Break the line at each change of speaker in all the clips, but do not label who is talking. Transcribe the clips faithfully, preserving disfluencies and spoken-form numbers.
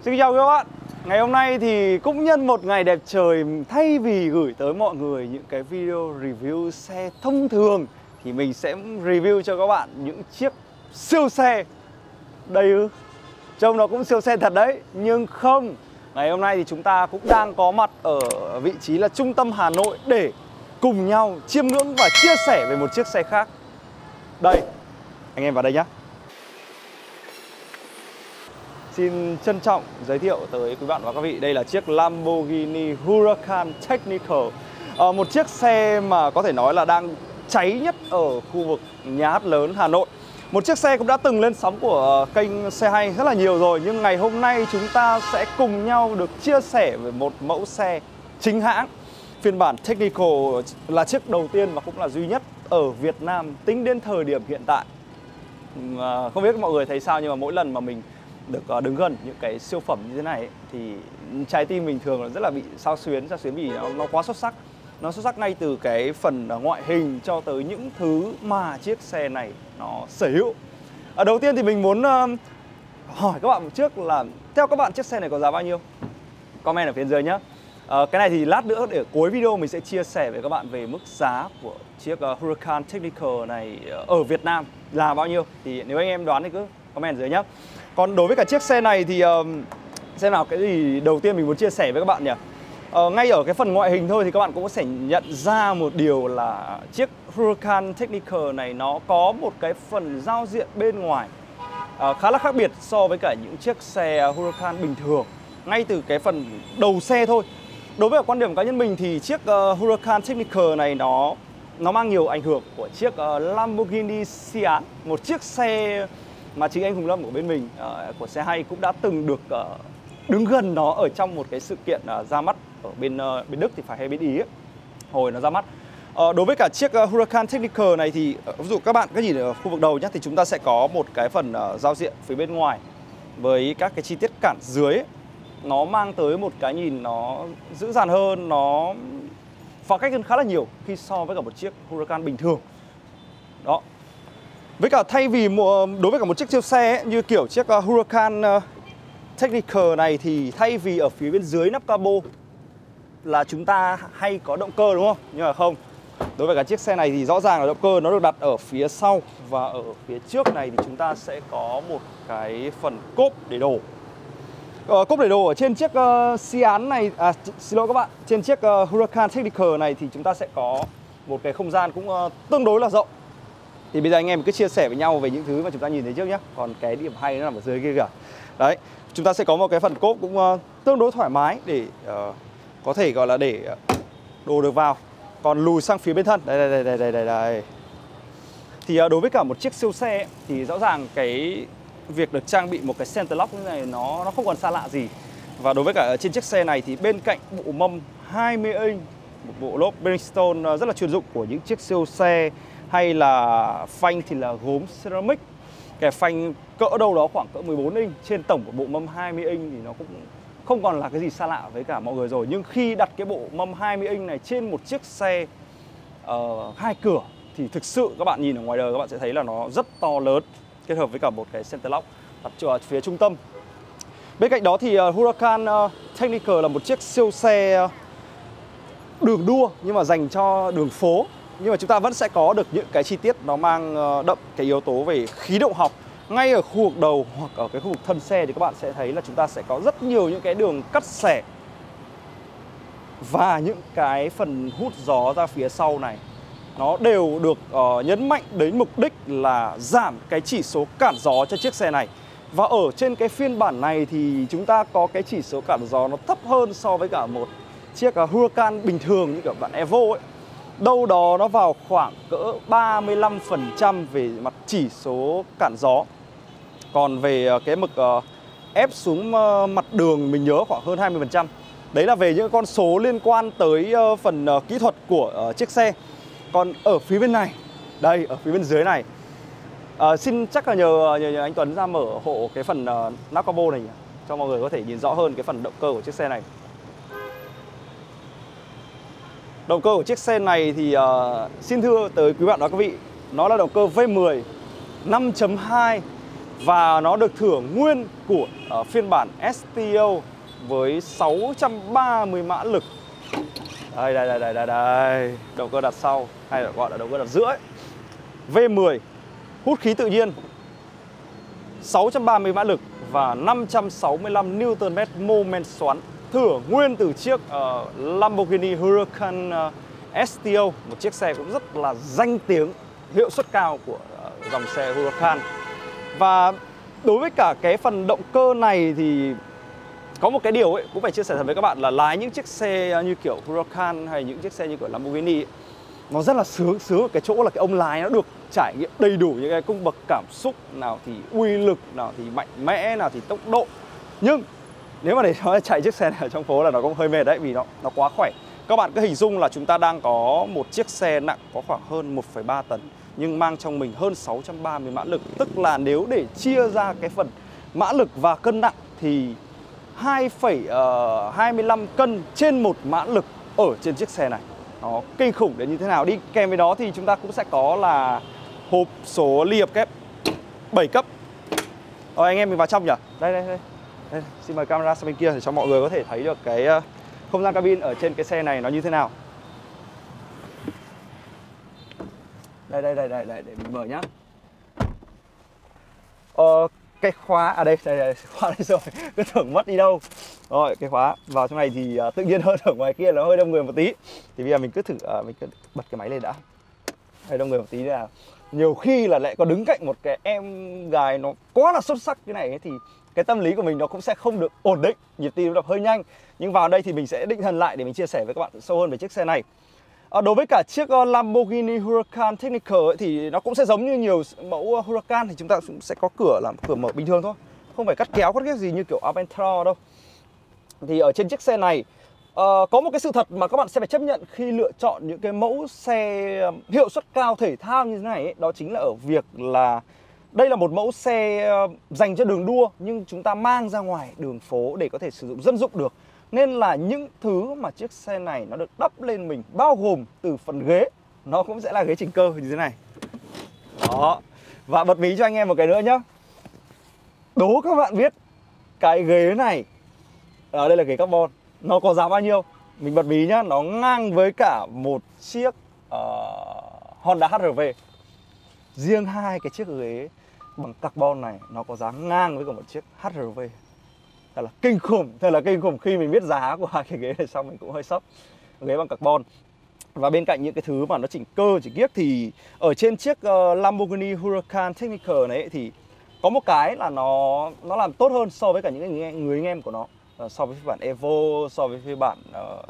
Xin chào các bạn. Ngày hôm nay thì cũng nhân một ngày đẹp trời, thay vì gửi tới mọi người những cái video review xe thông thường thì mình sẽ review cho các bạn những chiếc siêu xe. Đây ư? Trông nó cũng siêu xe thật đấy, nhưng không. Ngày hôm nay thì chúng ta cũng đang có mặt ở vị trí là trung tâm Hà Nội để cùng nhau chiêm ngưỡng và chia sẻ về một chiếc xe khác. Đây, anh em vào đây nhé. Xin trân trọng giới thiệu tới quý bạn và các vị, đây là chiếc Lamborghini Huracan Technical, à, một chiếc xe mà có thể nói là đang cháy nhất ở khu vực nhà hát lớn Hà Nội. Một chiếc xe cũng đã từng lên sóng của kênh Xe Hay rất là nhiều rồi, nhưng ngày hôm nay chúng ta sẽ cùng nhau được chia sẻ về một mẫu xe chính hãng. Phiên bản Technical là chiếc đầu tiên và cũng là duy nhất ở Việt Nam tính đến thời điểm hiện tại. à, Không biết mọi người thấy sao, nhưng mà mỗi lần mà mình được đứng gần những cái siêu phẩm như thế này ấy, thì trái tim mình thường là rất là bị xao xuyến, xao xuyến vì nó, nó quá xuất sắc. Nó xuất sắc ngay từ cái phần ngoại hình cho tới những thứ mà chiếc xe này nó sở hữu. Ở đầu tiên thì mình muốn uh, hỏi các bạn một trước là theo các bạn chiếc xe này có giá bao nhiêu? Comment ở phía dưới nhé. Uh, cái này thì lát nữa để cuối video mình sẽ chia sẻ với các bạn về mức giá của chiếc uh, Huracan Technical này ở Việt Nam là bao nhiêu. Thì nếu anh em đoán thì cứ comment ở dưới nhé. Còn đối với cả chiếc xe này thì uh, xem nào, cái gì đầu tiên mình muốn chia sẻ với các bạn nhỉ? Uh, ngay ở cái phần ngoại hình thôi thì các bạn cũng sẽ nhận ra một điều là chiếc Huracan Technical này nó có một cái phần giao diện bên ngoài uh, khá là khác biệt so với cả những chiếc xe Huracan bình thường. Ngay từ cái phần đầu xe thôi. Đối với quan điểm cá nhân mình thì chiếc uh, Huracan Technical này nó nó mang nhiều ảnh hưởng của chiếc uh, Lamborghini Sián, một chiếc xe mà chính anh Hùng Lâm của bên mình uh, của Xe Hay cũng đã từng được uh, đứng gần nó ở trong một cái sự kiện uh, ra mắt ở bên uh, bên Đức thì phải hay bên Ý ấy, hồi nó ra mắt. Uh, đối với cả chiếc uh, Huracan Technical này thì uh, ví dụ các bạn cứ nhìn ở khu vực đầu nhé, thì chúng ta sẽ có một cái phần uh, giao diện phía bên ngoài với các cái chi tiết cản dưới ấy. Nó mang tới một cái nhìn nó dữ dằn hơn, nó phong cách hơn khá là nhiều khi so với cả một chiếc Huracan bình thường. Đó. Với cả thay vì đối với cả một chiếc siêu xe ấy, như kiểu chiếc uh, Huracan uh, Technical này thì thay vì ở phía bên dưới nắp capo là chúng ta hay có động cơ, đúng không? Nhưng mà không. Đối với cả chiếc xe này thì rõ ràng là động cơ nó được đặt ở phía sau, và ở phía trước này thì chúng ta sẽ có một cái phần cốp để đồ. Uh, cốp để đồ ở trên chiếc uh, Sián này, à xin lỗi các bạn, trên chiếc uh, Huracan Technical này thì chúng ta sẽ có một cái không gian cũng uh, tương đối là rộng. Thì bây giờ anh em cứ chia sẻ với nhau về những thứ mà chúng ta nhìn thấy trước nhé. Còn cái điểm hay nó nằm ở dưới kia kìa. Đấy, chúng ta sẽ có một cái phần cốp cũng uh, tương đối thoải mái để uh, có thể gọi là để uh, đồ được vào. Còn lùi sang phía bên thân, đây đây đây đây đây đây. Thì uh, đối với cả một chiếc siêu xe ấy, thì rõ ràng cái việc được trang bị một cái center lock như này nó nó không còn xa lạ gì. Và đối với cả trên chiếc xe này thì bên cạnh bộ mâm hai mươi inch, một bộ lốp Bridgestone rất là chuyên dụng của những chiếc siêu xe, hay là phanh thì là gốm ceramic. Cái phanh cỡ đâu đó khoảng cỡ mười bốn inch trên tổng của bộ mâm hai mươi inch thì nó cũng không còn là cái gì xa lạ với cả mọi người rồi. Nhưng khi đặt cái bộ mâm hai mươi inch này trên một chiếc xe uh, hai cửa thì thực sự các bạn nhìn ở ngoài đời các bạn sẽ thấy là nó rất to lớn, kết hợp với cả một cái center lock đặt ở phía trung tâm. Bên cạnh đó thì uh, Huracan uh, Technical là một chiếc siêu xe uh, đường đua nhưng mà dành cho đường phố. Nhưng mà chúng ta vẫn sẽ có được những cái chi tiết nó mang uh, đậm cái yếu tố về khí động học. Ngay ở khu vực đầu hoặc ở cái khu vực thân xe thì các bạn sẽ thấy là chúng ta sẽ có rất nhiều những cái đường cắt xẻ và những cái phần hút gió ra phía sau này. Nó đều được uh, nhấn mạnh đến mục đích là giảm cái chỉ số cản gió cho chiếc xe này. Và ở trên cái phiên bản này thì chúng ta có cái chỉ số cản gió nó thấp hơn so với cả một chiếc uh, Huracan bình thường như kiểu bản Evo ấy. Đâu đó nó vào khoảng cỡ ba mươi lăm phần trăm về mặt chỉ số cản gió. Còn về uh, cái mực uh, ép xuống uh, mặt đường mình nhớ khoảng hơn hai mươi phần trăm. Đấy là về những con số liên quan tới uh, phần uh, kỹ thuật của uh, chiếc xe. Còn ở phía bên này, đây, ở phía bên dưới này, à, xin chắc là nhờ, nhờ, nhờ anh Tuấn ra mở hộ cái phần uh, nắp capo này nhỉ? Cho mọi người có thể nhìn rõ hơn cái phần động cơ của chiếc xe này. Động cơ của chiếc xe này thì uh, xin thưa tới quý bạn và các vị, nó là động cơ V mười năm chấm hai Và nó được thưởng nguyên của uh, phiên bản ét tê o với sáu trăm ba mươi mã lực. Đây, đây, đây, đây, đây, đây. Động cơ đặt sau, hay là gọi là động cơ đặt giữa ấy. V mười, hút khí tự nhiên, sáu trăm ba mươi mã lực và năm trăm sáu mươi lăm Newton mét mô men xoắn, thưởng nguyên từ chiếc uh, Lamborghini Huracan uh, ét tê o, một chiếc xe cũng rất là danh tiếng, hiệu suất cao của uh, dòng xe Huracan. Và đối với cả cái phần động cơ này thì có một cái điều ấy cũng phải chia sẻ thật với các bạn là lái những chiếc xe như kiểu Huracan hay những chiếc xe như kiểu Lamborghini ấy, nó rất là sướng, sướng ở cái chỗ là cái ông lái nó được trải nghiệm đầy đủ những cái cung bậc cảm xúc, nào thì uy lực, nào thì mạnh mẽ, nào thì tốc độ. Nhưng nếu mà để nó chạy chiếc xe này ở trong phố là nó cũng hơi mệt đấy, vì nó nó quá khỏe. Các bạn cứ hình dung là chúng ta đang có một chiếc xe nặng có khoảng hơn một phẩy ba tấn nhưng mang trong mình hơn sáu trăm ba mươi mã lực. Tức là nếu để chia ra cái phần mã lực và cân nặng thì hai phẩy hai mươi lăm cân trên một mã lực ở trên chiếc xe này. Nó kinh khủng đến như thế nào. Đi kèm với đó thì chúng ta cũng sẽ có là hộp số ly hợp kép bảy cấp. Rồi anh em mình vào trong nhỉ? Đây đây đây. Đây, xin mời camera sang bên kia để cho mọi người có thể thấy được cái không gian cabin ở trên cái xe này nó như thế nào. Đây đây đây đây, đây để mình mở nhá. Ờ, cái khóa à đây, đây, đây khóa đây rồi, cứ tưởng mất đi đâu. Rồi cái khóa vào trong này thì uh, tự nhiên hơn ở ngoài kia nó hơi đông người một tí. Thì bây giờ mình cứ thử uh, mình cứ bật cái máy lên đã. Hơi đông người một tí là nhiều khi là lại có đứng cạnh một cái em gái nó quá là xuất sắc cái này ấy, thì cái tâm lý của mình nó cũng sẽ không được ổn định, nhịp tim đập hơi nhanh. Nhưng vào đây thì mình sẽ định thần lại để mình chia sẻ với các bạn sâu hơn về chiếc xe này. À, đối với cả chiếc uh, Lamborghini Huracan Technical ấy, thì nó cũng sẽ giống như nhiều mẫu Huracan, thì chúng ta cũng sẽ có cửa làm cửa mở bình thường thôi, không phải cắt kéo cắt ghép gì như kiểu Aventura đâu. Thì ở trên chiếc xe này uh, có một cái sự thật mà các bạn sẽ phải chấp nhận khi lựa chọn những cái mẫu xe hiệu suất cao thể thao như thế này ấy, đó chính là ở việc là đây là một mẫu xe dành cho đường đua nhưng chúng ta mang ra ngoài đường phố để có thể sử dụng dân dụng được. Nên là những thứ mà chiếc xe này nó được đắp lên mình, bao gồm từ phần ghế, nó cũng sẽ là ghế chỉnh cơ như thế này. Đó. Và bật mí cho anh em một cái nữa nhá. Đố các bạn biết cái ghế này, ở đây là ghế carbon, nó có giá bao nhiêu? Mình bật mí nhá, nó ngang với cả một chiếc uh, Honda hát rờ vê. Riêng hai cái chiếc ghế bằng carbon này nó có giá ngang với cả một chiếc hát rờ vê. Thật là kinh khủng, thật là kinh khủng. Khi mình biết giá của hai cái ghế này xong mình cũng hơi sốc. Ghế bằng carbon. Và bên cạnh những cái thứ mà nó chỉnh cơ, chỉnh kiếc thì ở trên chiếc uh, Lamborghini Huracan Technical này ấy, thì có một cái là nó nó làm tốt hơn so với cả những người, người anh em của nó, uh, so với phiên bản Evo, so với phiên bản uh,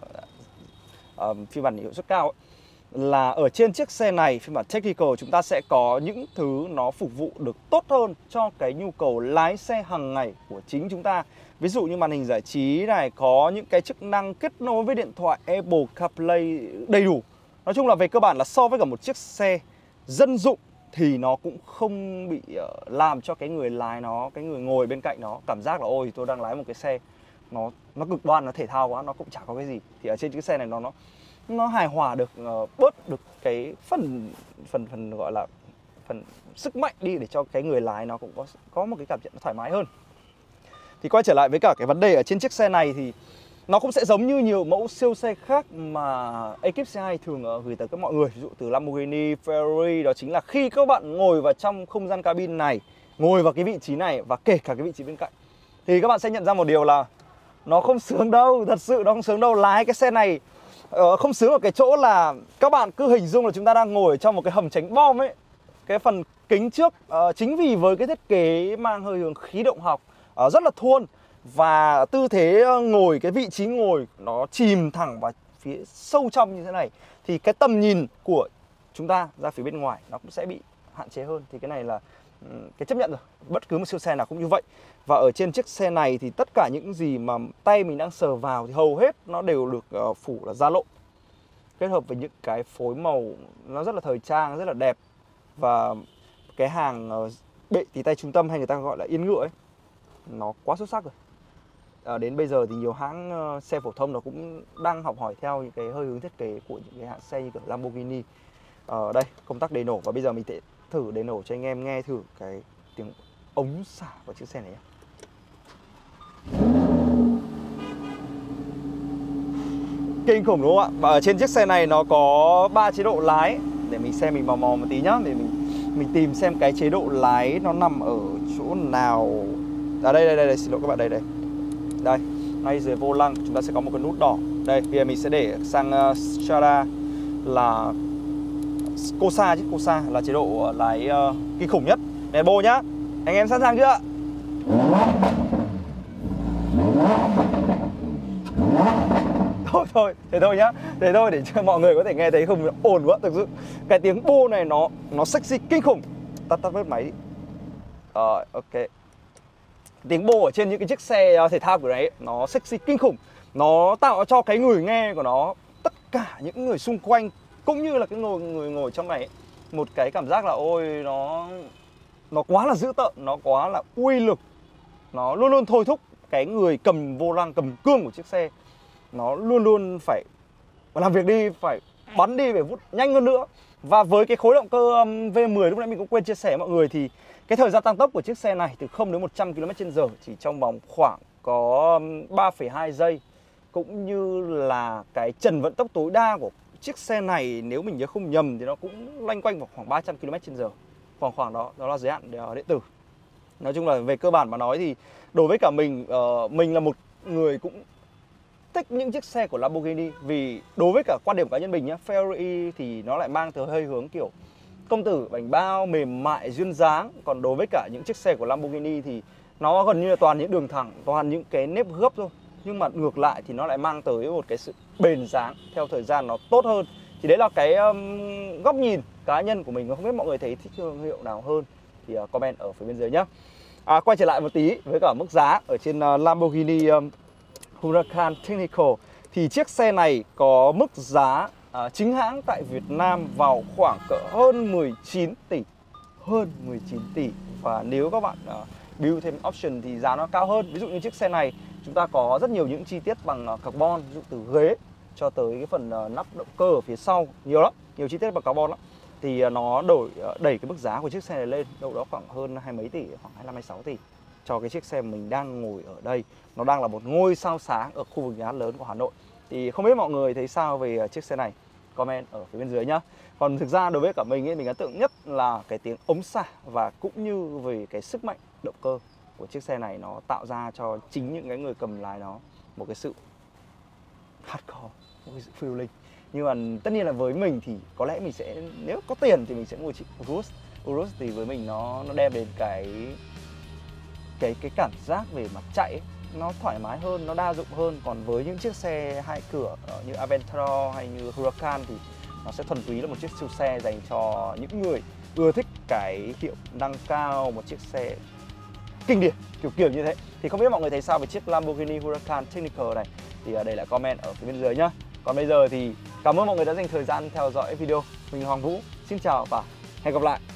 uh, phiên bản hiệu suất cao ấy. Là ở trên chiếc xe này phiên bản Technical chúng ta sẽ có những thứ nó phục vụ được tốt hơn cho cái nhu cầu lái xe hàng ngày của chính chúng ta. Ví dụ như màn hình giải trí này, có những cái chức năng kết nối với điện thoại, Apple CarPlay đầy đủ. Nói chung là về cơ bản là so với cả một chiếc xe dân dụng thì nó cũng không bị uh, làm cho cái người lái nó, cái người ngồi bên cạnh nó cảm giác là ôi tôi đang lái một cái xe nó nó cực đoan, nó thể thao quá, nó cũng chả có cái gì. Thì ở trên chiếc xe này nó nó nó hài hòa được, uh, bớt được cái phần phần phần gọi là phần sức mạnh đi để cho cái người lái nó cũng có có một cái cảm nhận nó thoải mái hơn. Thì quay trở lại với cả cái vấn đề ở trên chiếc xe này thì nó cũng sẽ giống như nhiều mẫu siêu xe khác mà ekip xê hai thường uh, gửi tới các mọi người, ví dụ từ Lamborghini, Ferrari, đó chính là khi các bạn ngồi vào trong không gian cabin này, ngồi vào cái vị trí này và kể cả cái vị trí bên cạnh, thì các bạn sẽ nhận ra một điều là nó không sướng đâu, thật sự nó không sướng đâu. Lái cái xe này uh, không sướng ở cái chỗ là các bạn cứ hình dung là chúng ta đang ngồi trong một cái hầm tránh bom ấy. Cái phần kính trước uh, chính vì với cái thiết kế mang hơi hướng khí động học, uh, rất là thuôn, và tư thế ngồi, cái vị trí ngồi nó chìm thẳng vào phía sâu trong như thế này, thì cái tầm nhìn của chúng ta ra phía bên ngoài nó cũng sẽ bị hạn chế hơn. Thì cái này là cái chấp nhận rồi, bất cứ một siêu xe nào cũng như vậy. Và ở trên chiếc xe này thì tất cả những gì mà tay mình đang sờ vào thì hầu hết nó đều được uh, phủ là da lộ, kết hợp với những cái phối màu nó rất là thời trang, rất là đẹp. Và cái hàng uh, bệ tì tay trung tâm hay người ta gọi là yên ngựa ấy, nó quá xuất sắc rồi. À, đến bây giờ thì nhiều hãng uh, xe phổ thông nó cũng đang học hỏi theo những cái hơi hướng thiết kế của những cái hãng xe như kiểu Lamborghini. Ở uh, đây công tắc đề nổ, và bây giờ mình sẽ thử đề nổ cho anh em nghe thử cái tiếng ống xả của chiếc xe này nhé. Kinh khủng đúng không ạ? Và ở trên chiếc xe này nó có ba chế độ lái. Để mình xem, mình mò mò một tí nhá. Để mình mình tìm xem cái chế độ lái nó nằm ở chỗ nào. À đây đây đây, đây. Xin lỗi các bạn, đây đây. Đây, ngay dưới vô lăng chúng ta sẽ có một cái nút đỏ. Đây, bây giờ mình sẽ để sang uh, Strada là Corsa chứ, Corsa là chế độ lái uh, kinh khủng nhất. Nẹt bô nhá. Anh em sẵn sàng chưa? Thôi thôi, thế thôi nhá. Thế thôi để cho mọi người có thể nghe thấy không ồn quá. Thực sự cái tiếng bô này nó nó sexy kinh khủng. Tắt tắt bớt máy đi. Rồi, ok. Tiếng bô ở trên những cái chiếc xe thể thao của đấy nó sexy kinh khủng. Nó tạo cho cái người nghe của nó, tất cả những người xung quanh cũng như là cái người người ngồi trong này ấy, một cái cảm giác là ôi nó nó quá là dữ tợn, nó quá là uy lực. Nó luôn luôn thôi thúc cái người cầm vô lăng, cầm cương của chiếc xe. Nó luôn luôn phải làm việc đi, phải bắn đi, phải vút nhanh hơn nữa. Và với cái khối động cơ um, V mười lúc nãy mình cũng quên chia sẻ với mọi người, thì cái thời gian tăng tốc của chiếc xe này từ không đến một trăm ki lô mét trên giờ chỉ trong vòng khoảng có ba phẩy hai giây. Cũng như là cái trần vận tốc tối đa của chiếc xe này nếu mình nhớ không nhầm thì nó cũng loanh quanh vào khoảng ba trăm ki lô mét trên giờ. Khoảng khoảng đó, đó là giới hạn điện tử. Nói chung là về cơ bản mà nói thì đối với cả mình, uh, mình là một người cũng thích những chiếc xe của Lamborghini. Vì đối với cả quan điểm cá nhân mình nhá, Ferrari thì nó lại mang tới hơi hướng kiểu công tử, bảnh bao, mềm mại, duyên dáng. Còn đối với cả những chiếc xe của Lamborghini thì nó gần như là toàn những đường thẳng, toàn những cái nếp gấp thôi. Nhưng mà ngược lại thì nó lại mang tới một cái sự bền dáng theo thời gian nó tốt hơn. Thì đấy là cái um, góc nhìn cá nhân của mình. Không biết mọi người thấy thích thương hiệu nào hơn thì uh, comment ở phía bên dưới nhé. À, quay trở lại một tí với cả mức giá ở trên uh, Lamborghini um, Huracan Technical. Thì chiếc xe này có mức giá uh, chính hãng tại Việt Nam vào khoảng cỡ hơn mười chín tỷ. Hơn mười chín tỷ. Và nếu các bạn uh, build thêm option thì giá nó cao hơn. Ví dụ như chiếc xe này chúng ta có rất nhiều những chi tiết bằng uh, carbon. Ví dụ từ ghế cho tới cái phần uh, nắp động cơ ở phía sau. Nhiều lắm, nhiều chi tiết bằng carbon lắm. Thì uh, nó đổi uh, đẩy cái mức giá của chiếc xe này lên đâu đó khoảng hơn hai mấy tỷ, khoảng hai mươi lăm hai mươi sáu tỷ cho cái chiếc xe mình đang ngồi ở đây. Nó đang là một ngôi sao sáng ở khu vực nhà hát lớn của Hà Nội. Thì không biết mọi người thấy sao về uh, chiếc xe này, comment ở phía bên dưới nhá. Còn thực ra đối với cả mình ấy, mình ấn tượng nhất là cái tiếng ống xả và cũng như về cái sức mạnh động cơ của chiếc xe này. Nó tạo ra cho chính những cái người cầm lái nó một cái sự hardcore, một cái sự feeling. Nhưng mà tất nhiên là với mình thì có lẽ mình sẽ, nếu có tiền thì mình sẽ mua chiếc Urus. Urus thì với mình nó nó đem đến cái cái cái cảm giác về mặt chạy ấy, nó thoải mái hơn, nó đa dụng hơn. Còn với những chiếc xe hai cửa như Aventador hay như Huracan thì nó sẽ thuần túy là một chiếc siêu xe dành cho những người ưa thích cái hiệu năng cao, một chiếc xe kinh điển kiểu kiểu như thế. Thì không biết mọi người thấy sao về chiếc Lamborghini Huracan Technical này thì để lại comment ở phía bên dưới nhá. Còn bây giờ thì cảm ơn mọi người đã dành thời gian theo dõi video. Mình là Hoàng Vũ, xin chào và hẹn gặp lại.